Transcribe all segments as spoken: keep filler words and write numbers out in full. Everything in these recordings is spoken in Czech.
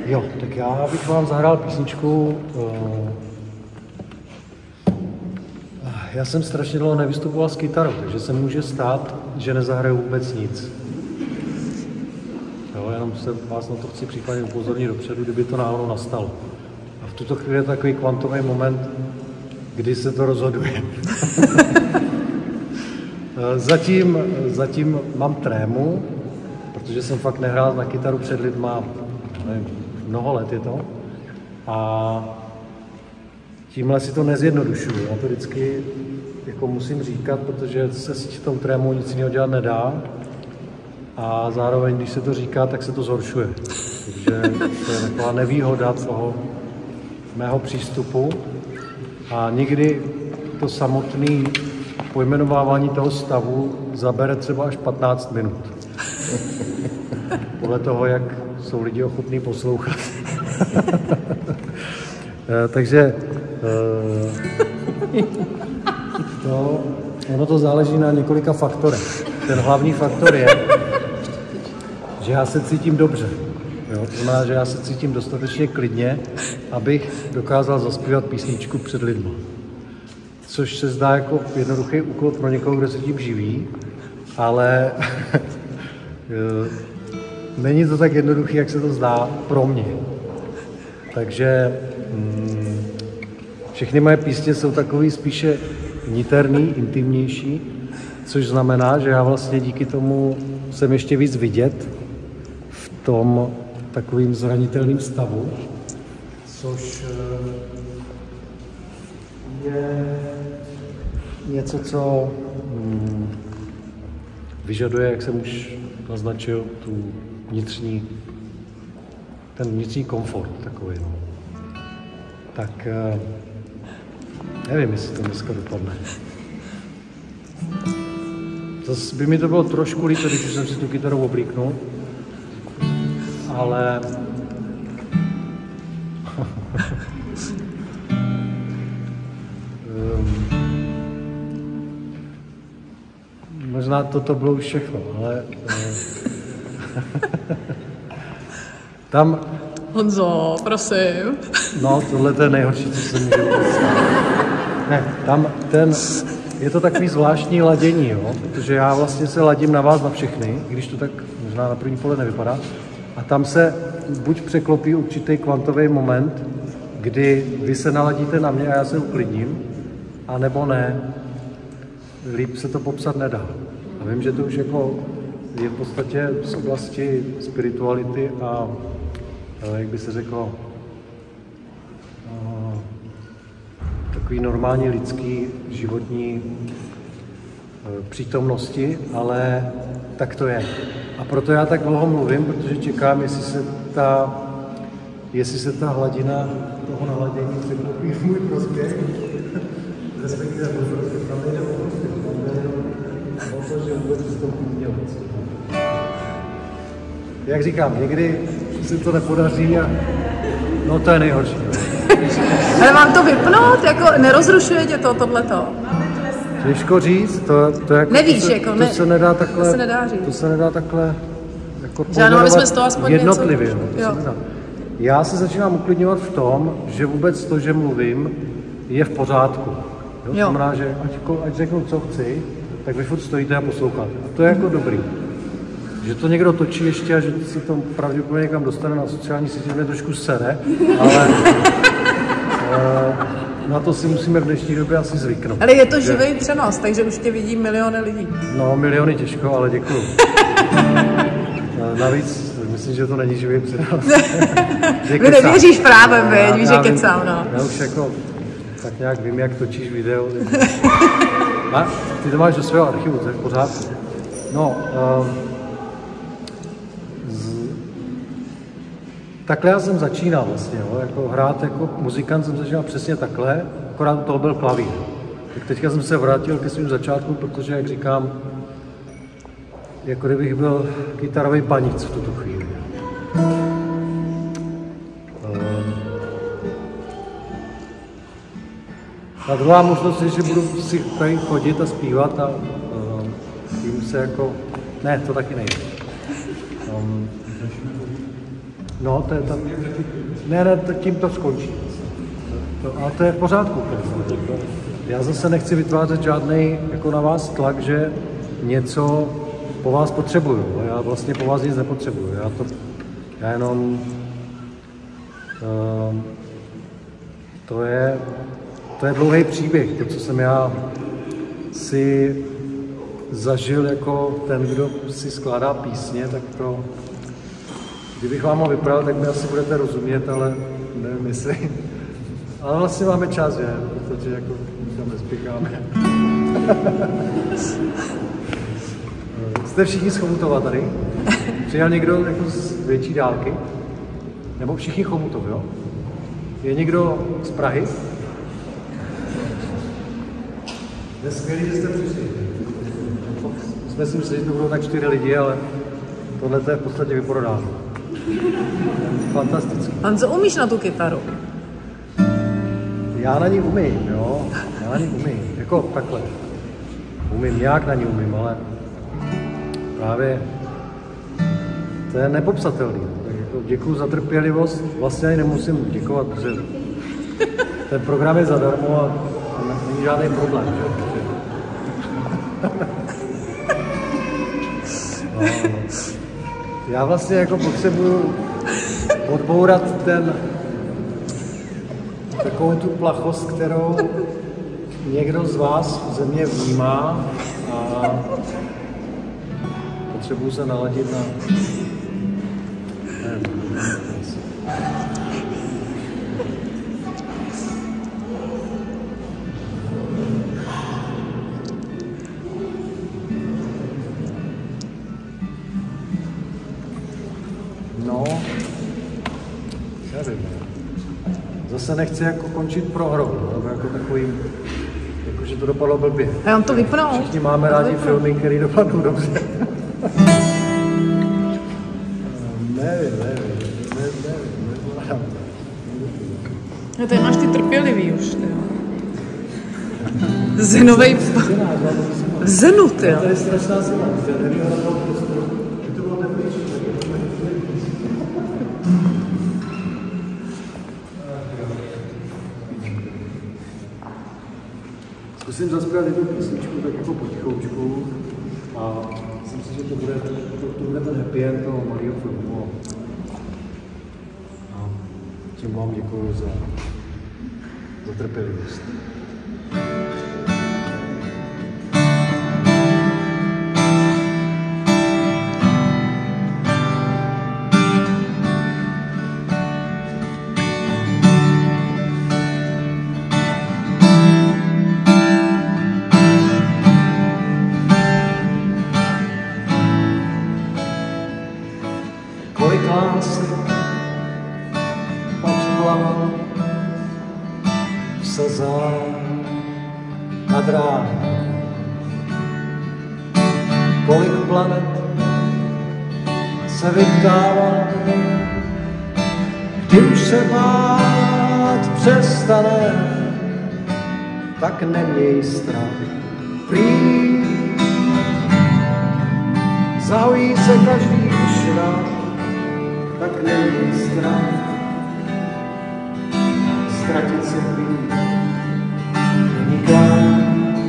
Jo, tak já bych vám zahrál písničku. Uh, já jsem strašně dlouho nevystupoval s kytarou, takže se může stát, že nezahraju vůbec nic. Jo, jenom se vás na to chci případně upozornit dopředu, kdyby to náhodou nastalo. A v tuto chvíli je takový kvantový moment, kdy se to rozhoduje. zatím, zatím mám trému, protože jsem fakt nehrál na kytaru před lidma, nevím, mnoho let je to. A tímhle si to nezjednodušuju. Já to vždycky jako musím říkat, protože se s tou trémou nic jiného dělat nedá. A zároveň, když se to říká, tak se to zhoršuje. Takže to je taková nevýhoda toho mého přístupu. A někdy to samotné pojmenovávání toho stavu zabere třeba až patnáct minut. Podle toho, jak jsou lidi ochotní poslouchat. Takže to, ono to záleží na několika faktorech. Ten hlavní faktor je, že já se cítím dobře. Jo? To znamená, že já se cítím dostatečně klidně, abych dokázal zaspívat písničku před lidmi. Což se zdá jako jednoduchý úkol pro někoho, kdo se tím živí, ale není to tak jednoduchý, jak se to zdá pro mě. Takže mm, všechny moje písně jsou takový spíše niterný, intimnější, což znamená, že já vlastně díky tomu jsem ještě víc vidět v tom takovým zranitelným stavu, což je něco, co mm, vyžaduje, jak jsem už naznačil, tu vnitřní, ten vnitřní komfort takový. No. Tak nevím, jestli to dneska dopadne. Zase by mi to bylo trošku líto, když jsem si tu kytaru oblíknul, ale um, možná toto bylo už všechno, ale uh, tam... Honzo, prosím. No, tohle je nejhorší, co se může vůbec stát. Ne, tam ten... Je to takový zvláštní ladění, jo? Protože já vlastně se ladím na vás, na všechny, když to tak možná na první pohled nevypadá. A tam se buď překlopí určitý kvantový moment, kdy vy se naladíte na mě a já se uklidním, anebo ne. Líp se to popsat nedá. A vím, že to už jako je v podstatě z oblasti spirituality a, jak by se řeklo, takový normální lidský životní přítomnosti, ale tak to je. A proto já tak dlouho mluvím, protože čekám, jestli se ta, jestli se ta hladina toho naladění překlopí v můj prospěch. Respektive můj prospěch. Tam nejde o prospěch, tam nejde o to, že vůbec vystoupím dělat. Jak říkám, někdy se to nepodaří a no to je nejhorší. Ale mám to vypnout? Jako nerozrušuje tě to, tohleto? Těžko říct, to, to, jako, Nevíš, to, se, jako, to ne, se nedá takhle, to se nedá říct. To se nedá takhle jako pojmenovat jednotlivě. Něco, to se nedá. Já se začínám uklidňovat v tom, že vůbec to, že mluvím, je v pořádku. Jo? To znamená, že ať, ať řeknu, co chci, tak vy furt stojíte a posloucháte. A to je jako dobrý. Že to někdo točí ještě a že si to pravděpodobně někam dostane na sociální sítě, mě trošku sere, ale na to si musíme v dnešní době asi zvyknout. Ale je to živý přenos, takže už tě vidí miliony lidí. No, miliony těžko, ale děkuju. Navíc, myslím, že to není živý přenos. Vy nevěříš právem, veď, víš, že kecám, no. Já už jako tak nějak vím, jak točíš video. A ty to máš do svého archivu, to je v pořádku. No, um, takhle já jsem začínal vlastně, jo, jako hrát jako muzikant jsem začínal přesně takhle, akorát u toho byl klavír. Tak teďka jsem se vrátil ke svým začátkům, protože, jak říkám, jako kdybych byl kytarový panic v tuto chvíli. A druhá možnost je, že budu si tady chodit a zpívat a tím se jako... Ne, to taky nejde. Um, No, to je tam... Ne, ne, tím to skončí. To, ale to je v pořádku. Já zase nechci vytvářet žádný jako na vás tlak, že něco po vás potřebuju. Já vlastně po vás nic nepotřebuju. Já, to, já jenom... Uh, to je, to je dlouhý příběh. To, co jsem já si zažil jako ten, kdo si skládá písně, tak to... Kdybych vám ho vyprávěl, tak mi asi budete rozumět, ale nevím, jestli... Ale vlastně máme čas, že? Protože jako tam nespěcháme. Jste všichni z Chomutova tady? Přijel někdo jako z větší dálky? Nebo všichni Chomutov, jo? Je někdo z Prahy? Je skvělý, že jste přišli. Jsme si mysleli, že to budou tak čtyři lidi, ale tohle je v podstatě vyprodáno. Fantastické. Honzo, umíš na tu kytaru? Já na ní umím, jo. Já na ní umím. Jako takhle. Umím, nějak na ní umím, ale právě to je nepopsatelný. Tak jako děkuju za trpělivost. Vlastně ani nemusím děkovat, protože ten program je zadarmo a není žádný problém. Že? No, no. Já vlastně jako potřebuju odbourat ten takovou tu plachost, kterou někdo z vás ze mě vnímá a potřebuju se naladit na... Nevím, no, nevím. Zase nechci jako končit prohrou, nebo jako takovým, jako že to dopadlo blbě. A já vám to vypnou. Všichni máme rádi filmy, které dopadnou dobře. nevím, nevím, nevím, nevím, No to je máš ty trpělivý už, ty jo. Zenovej... V Zenu, ty jo. Tady je strašná zima, to je nevýhoda toho prostoru. To bylo neplíčí. Zkusím zaspěvat jednu písničku tak jako potichoučku a myslím si, že to bude, to, to bude ten happy end toho malého filmu. A tím vám děkuju za, za trpělivost. Kolik lásek odplaval v slzách nad ránem, kolik planet se vyptával, kdy už se bát přestane, tak neměj strach, prý zahojí se každý šrát, tak neměj strach, ztratit se prý není klán.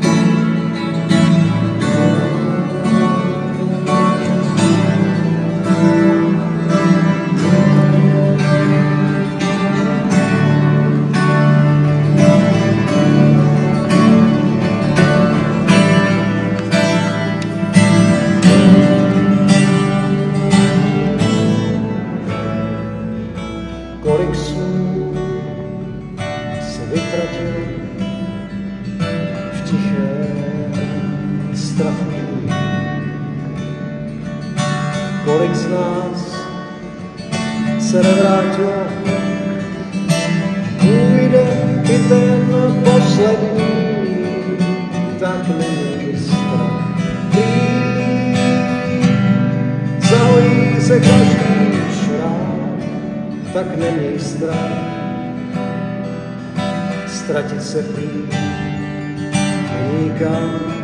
Kolik snů se vytratil v tiché strachu. Kolik z nás se nevrátilo, půjde i ten poslední, tak neměj strach. Zahojí se každý šrát, tak neměj strach, ztratit se prý není kam.